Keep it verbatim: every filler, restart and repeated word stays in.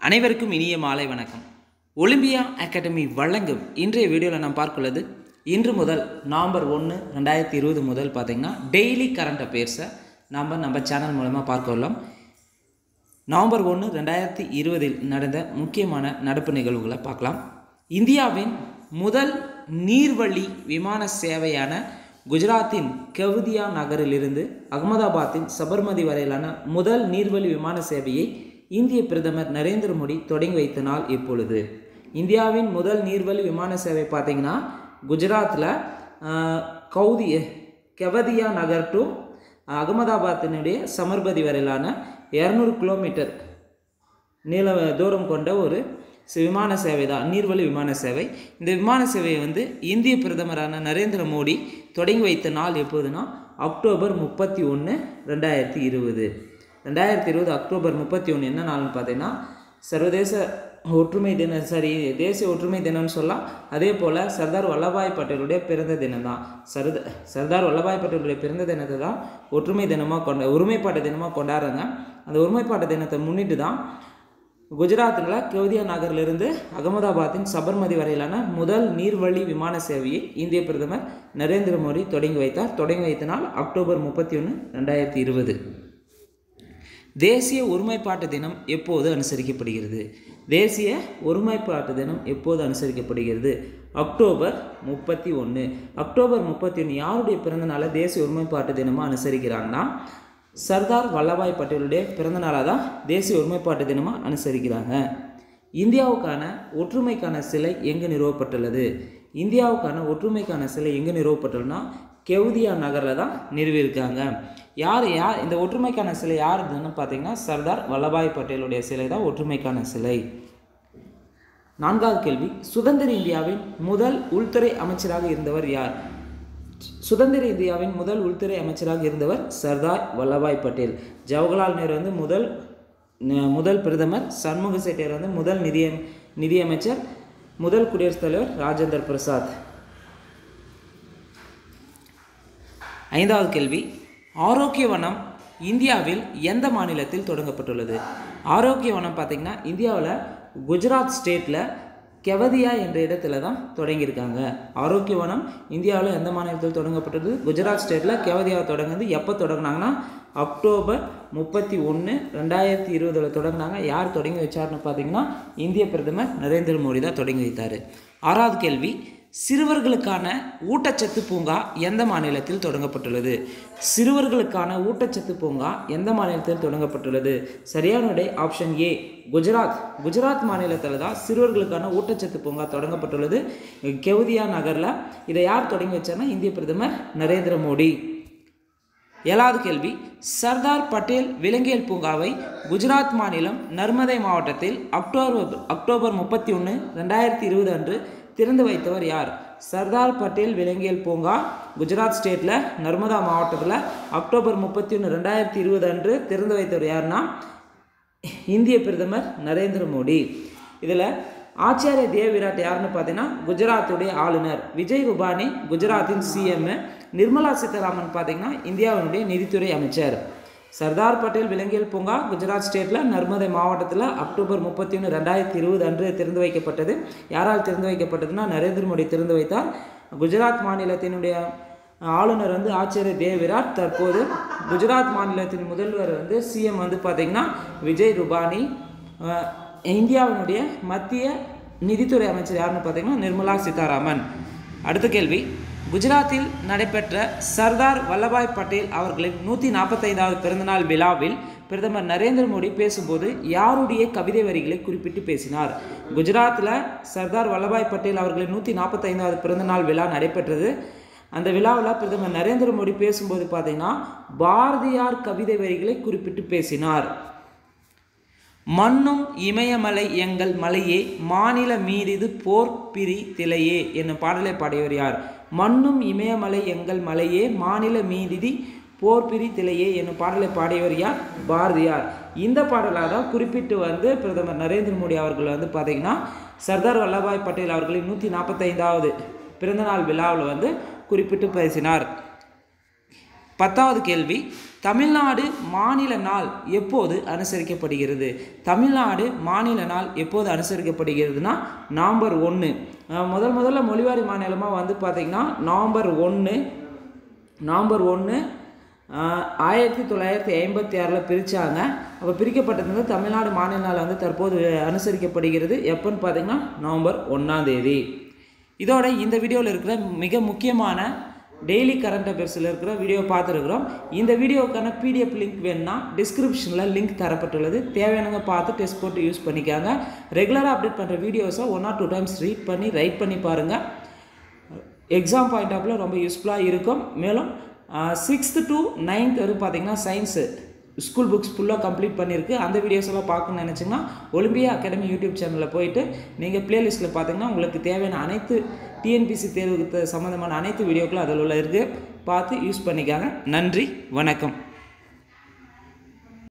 அனைவருக்கும் இனிய மாலை வணக்கம். ஒலிம்பியா அகாடமி வழங்கும் இன்றைய வீடியோவில் நாம் பார்க்குள்ளது இன்று முதல் நவம்பர் ஒன்று ரெண்டாயிரத்தி இருபது முதல் பார்த்திங்கன்னா டெய்லி கரண்ட் அஃபேர்ஸை நாம் நம்ம சேனல் மூலமாக பார்க்க உள்ளோம். நவம்பர் ஒன்று ரெண்டாயிரத்தி இருபதில் நடந்த முக்கியமான நடப்பு நிகழ்வுகளை பார்க்கலாம். இந்தியாவின் முதல் நீர்வழி விமான சேவையான குஜராத்தின் கெவதியா நகரிலிருந்து அகமதாபாத்தின் சபர்மதி வரையிலான முதல் நீர்வழி விமான சேவையை இந்திய பிரதமர் நரேந்திர மோடி தொடங்கி வைத்த நாள் இப்பொழுது. இந்தியாவின் முதல் நீர்வழி விமான சேவை பார்த்திங்கன்னா குஜராத்தில் கௌதி கெவதியா நகர் டு அகமதாபாத்தினுடைய சபர்மதி வரையிலான இரநூறு கிலோமீட்டர் நீள தூரம் கொண்ட ஒரு விமான சேவை தான் நீர்வழி விமான சேவை. இந்த விமான சேவையை வந்து இந்திய பிரதமரான நரேந்திர மோடி தொடங்கி வைத்த நாள் எப்போதுனா அக்டோபர் முப்பத்தி ஒன்று ரெண்டாயிரத்தி இருபது ரெண்டாயிரத்தி இருபது அக்டோபர் முப்பத்தி ஒன்று என்ன நாள்னு பார்த்தீங்கன்னா சர்வதேச ஒற்றுமை தினம், சரி தேசிய ஒற்றுமை தினம்னு சொல்லலாம். அதே போல் சர்தார் வல்லபாய் பட்டேலுடைய பிறந்த தினம் தான். சர்த சர்தார் வல்லபாய் பட்டேலுடைய பிறந்த தினத்தை தான் ஒற்றுமை தினமாக கொண்ட ஒருமைப்பாட்டு தினமாக கொண்டாடுறாங்க. அந்த ஒருமைப்பாட்டு தினத்தை முன்னிட்டு தான் குஜராத்தில் கெவதியா நகரிலிருந்து அகமதாபாத்தின் சபர்மதி வரையிலான முதல் நீர்வழி விமான சேவையை இந்திய பிரதமர் நரேந்திர மோடி தொடங்கி வைத்தார். தொடங்கி வைத்த நாள் அக்டோபர் முப்பத்தி ஒன்று ரெண்டாயிரத்தி இருபது. தேசிய ஒருமைப்பாட்டு தினம் எப்போது அனுசரிக்கப்படுகிறது? தேசிய ஒருமைப்பாட்டு தினம் எப்போது அனுசரிக்கப்படுகிறது? அக்டோபர் முப்பத்தி ஒன்று. அக்டோபர் முப்பத்தி ஒன்று யாருடைய பிறந்த நாளை தேசிய ஒருமைப்பாட்டு தினமாக அனுசரிக்கிறாங்கன்னா சர்தார் வல்லபாய் பட்டேலுடைய பிறந்த நாளாக தான் தேசிய ஒருமைப்பாட்டு தினமாக அனுசரிக்கிறாங்க. இந்தியாவுக்கான ஒற்றுமைக்கான சிலை எங்கே நிறுவப்பட்டுள்ளது? இந்தியாவுக்கான ஒற்றுமைக்கான சிலை எங்கே நிறுவப்பட்டுள்ளதுன்னா கெவதியா நகரில் தான் நிறுவியிருக்காங்க. யார் யார் இந்த ஒற்றுமைக்கான சிலை யார் இதுன்னு பார்த்தீங்கன்னா சர்தார் வல்லபாய் பட்டேலுடைய சிலை தான் ஒற்றுமைக்கான சிலை. நான்காவது கேள்வி, சுதந்திர இந்தியாவின் முதல் உள்துறை அமைச்சராக இருந்தவர் யார்? சுதந்திர இந்தியாவின் முதல் உள்துறை அமைச்சராக இருந்தவர் சர்தார் வல்லபாய் பட்டேல். ஜவஹர்லால் நேரு வந்து முதல் முதல் பிரதமர், சண்முக செட்டியார் வந்து முதல் நிதி நிதியமைச்சர், முதல் குடியரசுத் தலைவர் ராஜேந்திர பிரசாத். ஐந்தாவது கேள்வி, ஆரோக்கிய வனம் இந்தியாவில் எந்த மாநிலத்தில் தொடங்கப்பட்டுள்ளது? ஆரோக்கிய வனம் பார்த்திங்கன்னா இந்தியாவில் குஜராத் ஸ்டேட்டில் கெவதியா என்ற இடத்துல தான் தொடங்கியிருக்காங்க. ஆரோக்கிய வனம் இந்தியாவில் எந்த மாநிலத்தில் தொடங்கப்பட்டது? குஜராத் ஸ்டேட்டில் கெவதியா தொடங்குது. எப்போ தொடங்கினாங்கன்னா அக்டோபர் முப்பத்தி ஒன்று ரெண்டாயிரத்தி இருபதில் தொடங்கினாங்க. யார் தொடங்கி வச்சார்னு பார்த்தீங்கன்னா இந்திய பிரதமர் நரேந்திர மோடி தான் தொடங்கி வைத்தார். ஆறாவது கேள்வி, சிறுவர்களுக்கான ஊட்டச்சத்து பூங்கா எந்த மாநிலத்தில் தொடங்கப்பட்டுள்ளது? சிறுவர்களுக்கான ஊட்டச்சத்து பூங்கா எந்த மாநிலத்தில் தொடங்கப்பட்டுள்ளது? சரியான விடை ஆப்ஷன் ஏ, குஜராத். குஜராத் மாநிலத்தில் தான் சிறுவர்களுக்கான ஊட்டச்சத்து பூங்கா தொடங்கப்பட்டுள்ளது, கெவதியா நகரில். இதை யார் தொடங்கி வச்சார்னா இந்திய பிரதமர் நரேந்திர மோடி. ஏழாவது கேள்வி, சர்தார் பட்டேல் விலங்கியல் பூங்காவை குஜராத் மாநிலம் நர்மதை மாவட்டத்தில் அக்டோபர் அக்டோபர் முப்பத்தி ஒன்று ரெண்டாயிரத்தி இருபது அன்று திறந்து வைத்தவர் யார்? சர்தார் பட்டேல் விலங்கியல் பூங்கா குஜராத் ஸ்டேட்டில் நர்மதா மாவட்டத்தில் அக்டோபர் முப்பத்தி ஒன்று ரெண்டாயிரத்தி இருபது அன்று திறந்து வைத்தவர் யாருன்னா இந்திய பிரதமர் நரேந்திர மோடி. இதில் ஆச்சாரிய தேவ்விராட் யாருன்னு பார்த்தீங்கன்னா குஜராத்துடைய ஆளுநர். விஜய் ரூபானி குஜராத்தின் சிஎம். நிர்மலா சீதாராமன் பார்த்தீங்கன்னா இந்தியாவினுடைய நிதித்துறை அமைச்சர். சர்தார் பட்டேல் விலங்கியல் பூங்கா குஜராத் ஸ்டேட்டில் நர்மதை மாவட்டத்தில் அக்டோபர் முப்பத்தி ஒன்று ரெண்டாயிரத்தி இருபது அன்று திறந்து வைக்கப்பட்டது. யாரால் திறந்து வைக்கப்பட்டதுன்னா நரேந்திர மோடி திறந்து வைத்தார். குஜராத் மாநிலத்தினுடைய ஆளுநர் வந்து ஆச்சாரிய தேவ்விராட். தற்போது குஜராத் மாநிலத்தின் முதல்வர் வந்து சிஎம் வந்து பார்த்திங்கன்னா விஜய் ரூபானி. இந்தியாவினுடைய மத்திய நிதித்துறை அமைச்சர் யாருன்னு பார்த்தீங்கன்னா நிர்மலா சீதாராமன். அடுத்த கேள்வி, குஜராத்தில் நடைபெற்ற சர்தார் வல்லபாய் பட்டேல் அவர்களின் நூற்றி நாற்பத்தைந்தாவது பிறந்தநாள் விழாவில் பிரதமர் நரேந்திர மோடி பேசும்போது யாருடைய கவிதை வரிகளை குறிப்பிட்டு பேசினார்? குஜராத்தில் சர்தார் வல்லபாய் பட்டேல் அவர்களின் நூற்றி நாற்பத்தைந்தாவது பிறந்தநாள் விழா நடைபெற்றது. அந்த விழாவில் பிரதமர் நரேந்திர மோடி பேசும்போது பார்த்தீங்கன்னா பாரதியார் கவிதை வரிகளை குறிப்பிட்டு பேசினார். மண்ணும் இமயமலை எங்கள் மலையே மாநில மீறிது போர் பிரி திலையே என்னும் பாடலை பாடியவர் யார்? மண்ணும் இமயமலை எங்கள் மலையே மாநில மீறிதி போர் பிரி திலையே என்னும் பாடலை பாடியவர் யார்? பாரதியார். இந்த பாடலாக தான் குறிப்பிட்டு வந்து பிரதமர் நரேந்திர மோடி அவர்கள் வந்து பார்த்திங்கன்னா சர்தார் வல்லபாய் பட்டேல் அவர்களின் நூற்றி நாற்பத்தைந்தாவது பிறந்தநாள் விழாவில் வந்து குறிப்பிட்டு பேசினார். பத்தாவது கேள்வி, தமிழ்நாடு மாநில நாள் எப்போது அனுசரிக்கப்படுகிறது? தமிழ்நாடு மாநில நாள் எப்போது அனுசரிக்கப்படுகிறதுனா நவம்பர் ஒன்று. முதல் முதல்ல மொழிவாரி மாநிலமாக வந்து பார்த்திங்கன்னா நவம்பர் ஒன்று நவம்பர் ஒன்று ஆயிரத்தி தொள்ளாயிரத்தி ஐம்பத்தி ஆறில் பிரித்தாங்க. அப்போ பிரிக்கப்பட்டது வந்து தமிழ்நாடு மாநில நாள் வந்து தற்போது அனுசரிக்கப்படுகிறது. எப்போன்னு பார்த்திங்கன்னா நவம்பர் ஒன்றாம் தேதி. இதோட இந்த வீடியோவில் இருக்கிற மிக முக்கியமான டெய்லி கரண்ட் அஃபேர்ஸில் இருக்கிற வீடியோ பார்த்துருக்குறோம். இந்த வீடியோவுக்கான பிடிஎஃப் லிங்க் வேணும்னா டிஸ்கிரிப்ஷனில் லிங்க் தரப்பட்டுள்ளது. தேவையானங்க பார்த்து டெஸ்ட் போட்டு யூஸ் பண்ணிக்காங்க. ரெகுலராக அப்டேட் பண்ணுற வீடியோஸை one or two times read பண்ணி ரைட் பண்ணி பாருங்கள். எக்ஸாம் பாயிண்ட் ஆஃப் வியூ ரொம்ப யூஸ்ஃபுல்லாக இருக்கும். மேலும் சிக்ஸ்த்து டு நைன்த் வரை பார்த்திங்கன்னா சயின்ஸு ஸ்கூல் புக்ஸ் ஃபுல்லாக கம்ப்ளீட் பண்ணியிருக்கு. அந்த வீடியோஸ் எல்லாம் பார்க்கணும்னு நினச்சிங்கன்னா ஒலிம்பியா அகாடமி யூடியூப் சேனலில் போயிட்டு நீங்கள் ப்ளேலிஸ்ட்டில் பார்த்தீங்கன்னா உங்களுக்கு தேவையான அனைத்து டிஎன்பிசி தேர்வுக்கு சம்மந்தமான அனைத்து வீடியோக்களும் அதில் உள்ள இருக்குது. பார்த்து யூஸ் பண்ணிக்காங்க. நன்றி, வணக்கம்.